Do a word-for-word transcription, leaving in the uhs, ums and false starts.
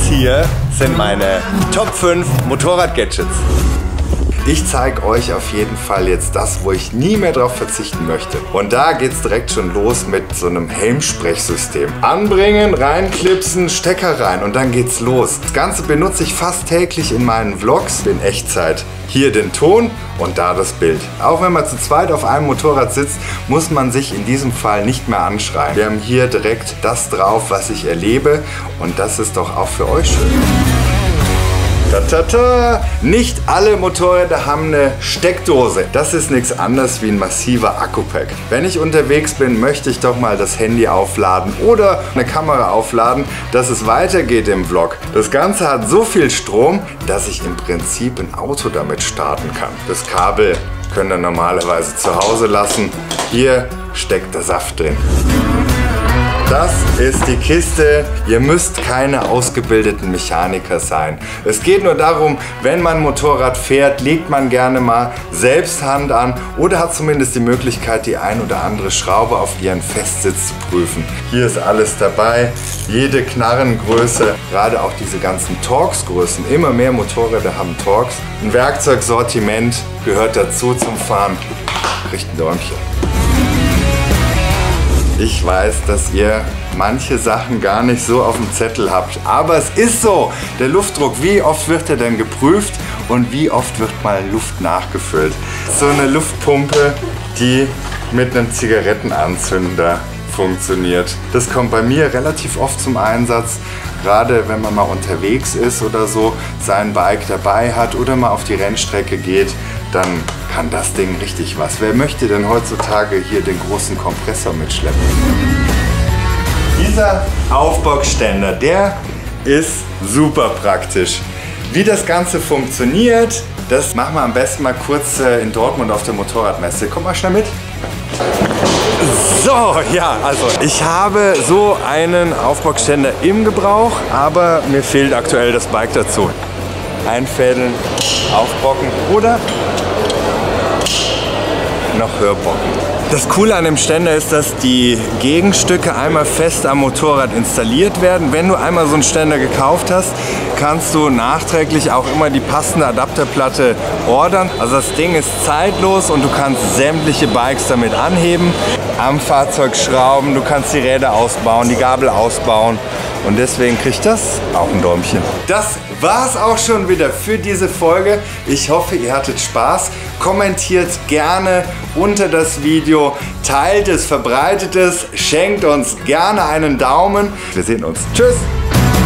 hier sind meine Top fünf Motorrad-Gadgets. Ich zeige euch auf jeden Fall jetzt das, wo ich nie mehr drauf verzichten möchte. Und da geht's direkt schon los mit so einem Helmsprechsystem. Anbringen, reinklipsen, Stecker rein und dann geht's los. Das Ganze benutze ich fast täglich in meinen Vlogs in Echtzeit. Hier den Ton und da das Bild. Auch wenn man zu zweit auf einem Motorrad sitzt, muss man sich in diesem Fall nicht mehr anschreien. Wir haben hier direkt das drauf, was ich erlebe und das ist doch auch für euch schön. Tatata. Nicht alle Motorräder haben eine Steckdose. Das ist nichts anderes wie ein massiver Akku-Pack. Wenn ich unterwegs bin, möchte ich doch mal das Handy aufladen oder eine Kamera aufladen, dass es weitergeht im Vlog. Das Ganze hat so viel Strom, dass ich im Prinzip ein Auto damit starten kann. Das Kabel könnt ihr normalerweise zu Hause lassen. Hier steckt der Saft drin. Das ist die Kiste. Ihr müsst keine ausgebildeten Mechaniker sein. Es geht nur darum, wenn man Motorrad fährt, legt man gerne mal selbst Hand an oder hat zumindest die Möglichkeit, die ein oder andere Schraube auf ihren Festsitz zu prüfen. Hier ist alles dabei, jede Knarrengröße, gerade auch diese ganzen Torx-Größen. Immer mehr Motorräder haben Torx. Ein Werkzeugsortiment gehört dazu zum Fahren. Kriegt ein Däumchen. Ich weiß, dass ihr manche Sachen gar nicht so auf dem Zettel habt, aber es ist so. Der Luftdruck, wie oft wird er denn geprüft und wie oft wird mal Luft nachgefüllt? So eine Luftpumpe, die mit einem Zigarettenanzünder funktioniert. Das kommt bei mir relativ oft zum Einsatz, gerade wenn man mal unterwegs ist oder so, sein Bike dabei hat oder mal auf die Rennstrecke geht, dann kann das Ding richtig was. Wer möchte denn heutzutage hier den großen Kompressor mitschleppen? Dieser Aufboxständer, der ist super praktisch. Wie das Ganze funktioniert, das machen wir am besten mal kurz in Dortmund auf der Motorradmesse. Komm mal schnell mit. So, ja, also ich habe so einen Aufboxständer im Gebrauch, aber mir fehlt aktuell das Bike dazu. Einfädeln, aufbocken oder noch Hörbocken. Das Coole an dem Ständer ist, dass die Gegenstücke einmal fest am Motorrad installiert werden. Wenn du einmal so einen Ständer gekauft hast, kannst du nachträglich auch immer die passende Adapterplatte ordern. Also das Ding ist zeitlos und du kannst sämtliche Bikes damit anheben, am Fahrzeug schrauben, du kannst die Räder ausbauen, die Gabel ausbauen und deswegen kriegt das auch ein Däumchen. Das war's auch schon wieder für diese Folge. Ich hoffe, ihr hattet Spaß. Kommentiert gerne unter das Video, teilt es, verbreitet es, schenkt uns gerne einen Daumen. Wir sehen uns. Tschüss!